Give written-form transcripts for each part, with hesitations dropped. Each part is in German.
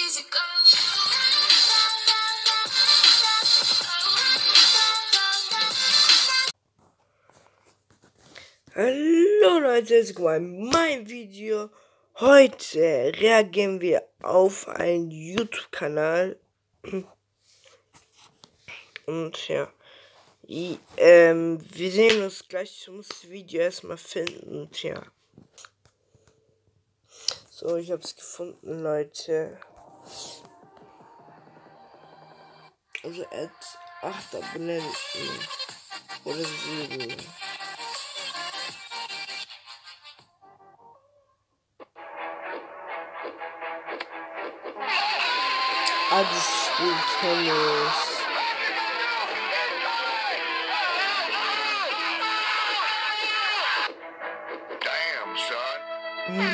Hallo Leute, es ist mein Video. Heute reagieren wir auf einen YouTube-Kanal. Und ja, wir sehen uns gleich. Ich muss das Video erstmal finden. Und ja. So, ich habe es gefunden, Leute. Also er hat 8 Abonnenten. Oder 7. Das Spiel kenne ich. Damn, son.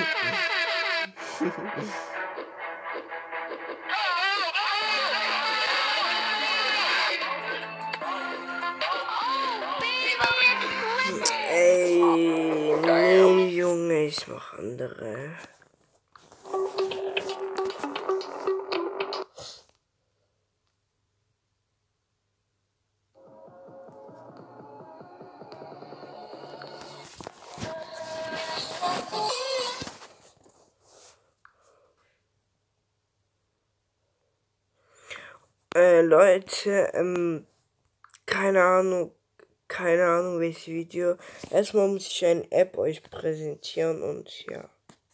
Ey, nee, Junge, ich mach andere. Leute, keine Ahnung, welches Video. Erstmal muss ich eine App euch präsentieren und ja.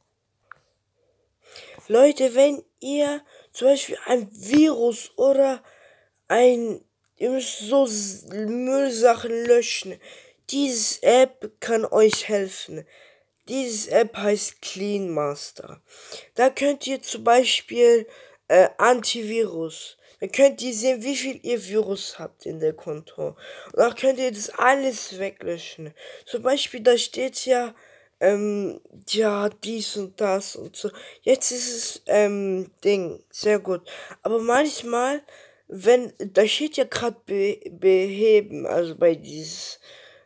Leute, wenn ihr zum Beispiel ein Virus oder ihr müsst so Müllsachen löschen, diese App kann euch helfen. Diese App heißt Clean Master. Da könnt ihr zum Beispiel Antivirus. Dann könnt ihr sehen, wie viel ihr Virus habt in der Konto. Und dann könnt ihr das alles weglöschen. Zum Beispiel, da steht ja, ja, dies und das und so. Jetzt ist es, Ding, sehr gut. Aber manchmal, da steht ja gerade beheben, also bei dieses,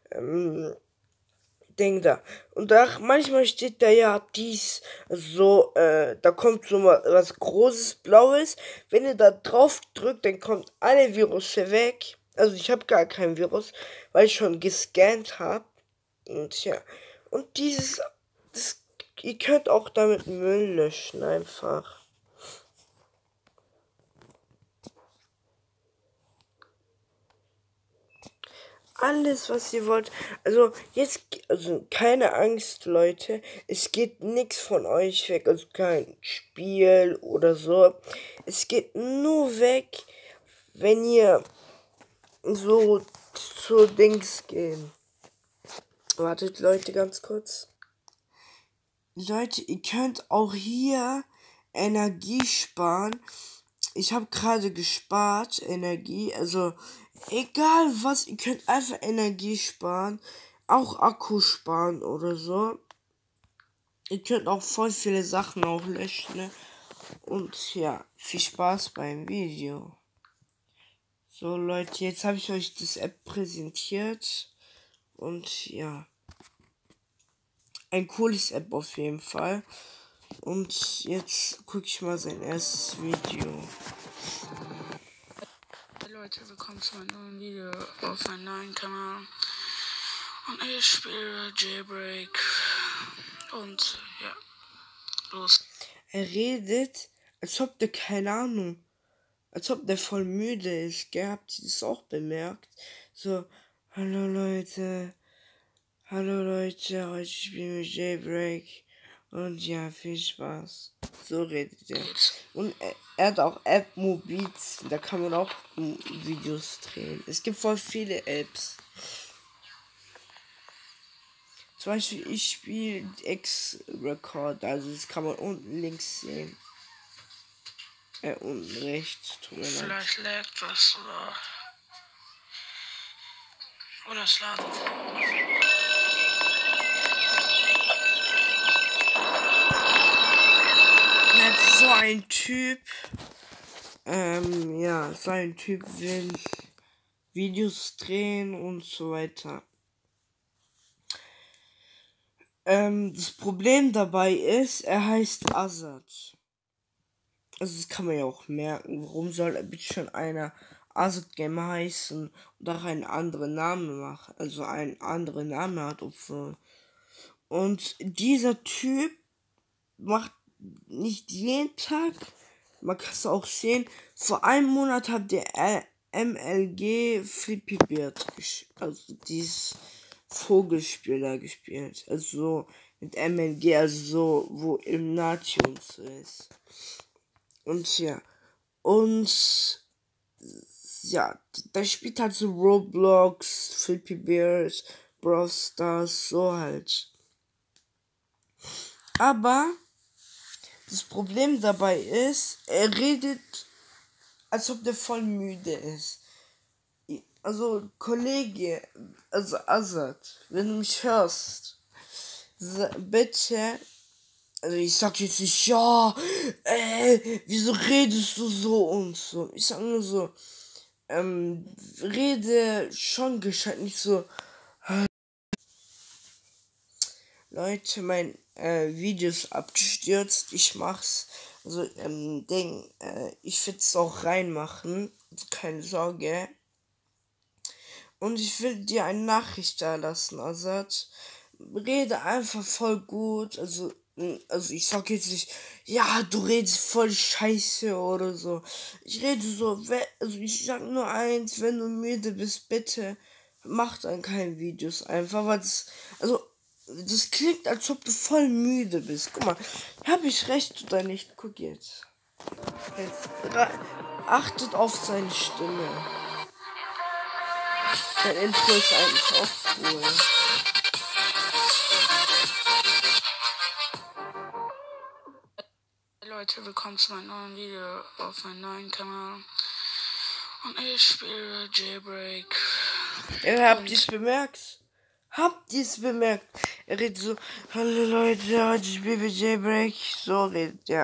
Ding da. Und da manchmal steht da ja dies, so, da kommt so was Großes, Blaues. Wenn ihr da drauf drückt, dann kommt alle Virusse weg. Also ich habe gar kein Virus, weil ich schon gescannt habe. Und ja. Und ihr könnt auch damit Müll löschen, einfach. Alles, was ihr wollt. Also also keine Angst, Leute. Es geht nichts von euch weg. Also kein Spiel oder so. Es geht nur weg, wenn ihr so zu Dings gehen. Wartet, Leute, ganz kurz. Leute, ihr könnt auch hier Energie sparen. Ich habe gerade gespart, Energie, also egal was, ihr könnt einfach Energie sparen, auch Akku sparen oder so. Ihr könnt auch voll viele Sachen auch löschen, ne? Und ja, viel Spaß beim Video. So Leute, jetzt habe ich euch das App präsentiert und ja, ein cooles App auf jeden Fall. Und jetzt gucke ich mal sein erstes Video. Hey Leute, willkommen zu einem neuen Video auf meinem neuen Kanal. Und ich spiele Jailbreak. Und ja, los. Er redet, als ob der, keine Ahnung, als ob der voll müde ist, gell? Habt ihr das auch bemerkt? So, hallo Leute, heute spielen wir Jailbreak. Und ja, viel Spaß. So redet er. Und er hat auch App Mobiz, da kann man auch Videos drehen. Es gibt voll viele Apps. Zum Beispiel, ich spiele X-Record, also das kann man unten links sehen. Unten rechts, tut mir leid. Vielleicht laggt was oder es ladet. So ein Typ, ja, so ein Typ will Videos drehen und so weiter. Das Problem dabei ist, er heißt Azad. Also das kann man ja auch merken. Warum soll bitte schon einer Azad Gamer heißen und auch einen anderen Namen machen? Also einen anderen Namen hat, obwohl. Und dieser Typ macht nicht jeden Tag. Man kann es auch sehen. Vor einem Monat hat der MLG Flippy Bird, also dieses Vogelspiel da gespielt. Also so mit MLG, also so, wo Illuminati und so ist. Und ja. Und ja, da spielt halt so Roblox, Flippy Bird, Brawl Stars, so halt. Aber das Problem dabei ist, er redet, als ob der voll müde ist. Also, Kollege, also Azad, wenn du mich hörst, bitte, also ich sag jetzt nicht, ja, wieso redest du so und so. Ich sag nur so, rede schon gescheit, nicht so, Leute, mein Video ist abgestürzt. Ich mach's. Also, ich will es auch reinmachen. Also keine Sorge. Und ich will dir eine Nachricht da lassen, Azad. Rede einfach voll gut. Also ich sag jetzt nicht, ja, du redest voll scheiße oder so. Ich rede so, also ich sag nur eins, wenn du müde bist, bitte mach dann keine Videos einfach, weil das klingt, als ob du voll müde bist. Guck mal, hab ich recht oder nicht? Guck jetzt. Achtet auf seine Stimme. Sein Intro ist eigentlich auch cool. Leute, willkommen zu meinem neuen Video auf meinem neuen Kanal. Und ich spiele Jailbreak. Ja, habt ihr's bemerkt? Habt ihr's bemerkt? Er redet so, hallo Leute, heute spielen wir Jailbreak. So redet, ja.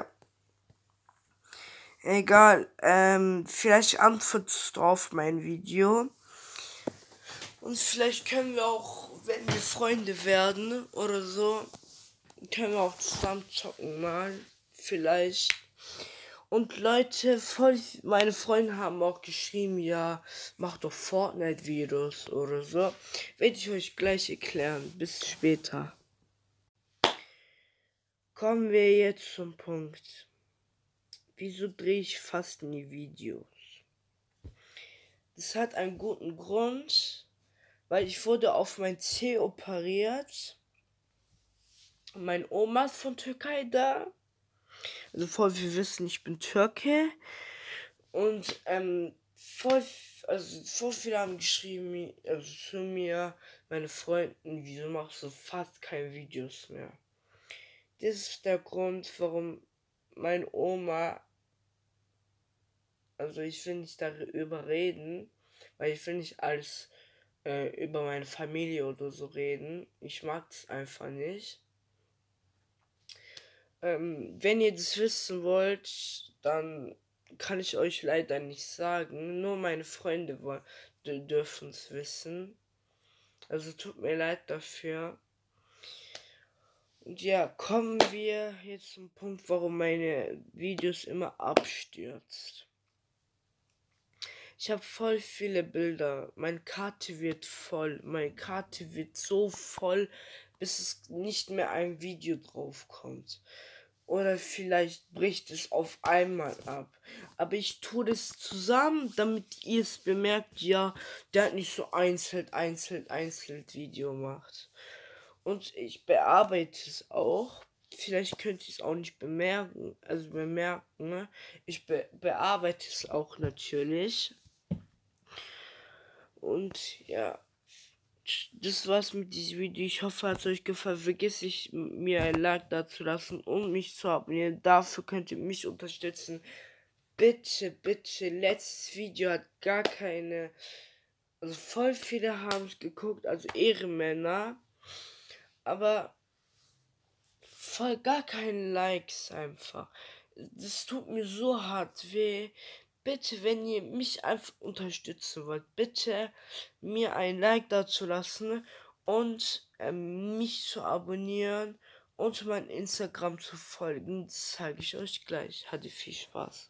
Egal, vielleicht antwortest du auf mein Video. Und vielleicht können wir auch, wenn wir Freunde werden oder so, können wir auch zusammen zocken mal. Vielleicht. Und Leute, meine Freunde haben auch geschrieben, ja, mach doch Fortnite-Videos oder so. Werde ich euch gleich erklären. Bis später. Kommen wir jetzt zum Punkt. Wieso drehe ich fast nie Videos? Das hat einen guten Grund, weil ich wurde auf mein C operiert. Meine Oma ist von Türkei da. Also voll wir wissen, ich bin Türke. Und voll viele haben geschrieben, also zu mir, meine Freunden, wieso machst du fast keine Videos mehr? Das ist der Grund, warum meine Oma, also ich will nicht darüber reden, weil ich will nicht alles über meine Familie oder so reden. Ich mag es einfach nicht. Wenn ihr das wissen wollt, dann kann ich euch leider nicht sagen. Nur meine Freunde dürfen es wissen. Also tut mir leid dafür. Und ja, kommen wir jetzt zum Punkt, warum meine Videos immer abstürzt. Ich habe voll viele Bilder. Meine Karte wird voll. Meine Karte wird so voll, bis es nicht mehr ein Video drauf kommt. Oder vielleicht bricht es auf einmal ab. Aber ich tue das zusammen, damit ihr es bemerkt, ja, der hat nicht so einzeln Video gemacht. Und ich bearbeite es auch. Vielleicht könnt ihr es auch nicht bemerken. Ne? Ich bearbeite es auch natürlich. Und ja, das war's mit diesem Video. Ich hoffe, hat es euch gefallen. Vergesst nicht, mir ein Like da zu lassen und mich zu abonnieren. Dafür könnt ihr mich unterstützen. Bitte, bitte. Letztes Video hat gar keine. Also voll viele haben es geguckt, also Ehrenmänner. Aber voll gar keine Likes einfach. Das tut mir so hart weh. Bitte, wenn ihr mich einfach unterstützen wollt, bitte mir ein Like dazu lassen und mich zu abonnieren und mein Instagram zu folgen. Das zeige ich euch gleich. Hatte viel Spaß.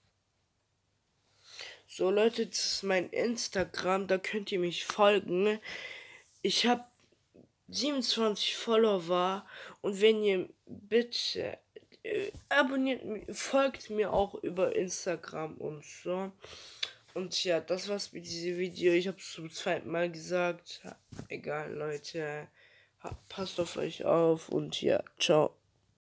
So Leute, das ist mein Instagram, da könnt ihr mich folgen. Ich habe 27 Follower und wenn ihr bitte folgt mir auch über Instagram und so. Und ja, das war's mit diesem Video. Ich habe es zum zweiten Mal gesagt. Egal, Leute. Passt auf euch auf und ja, ciao.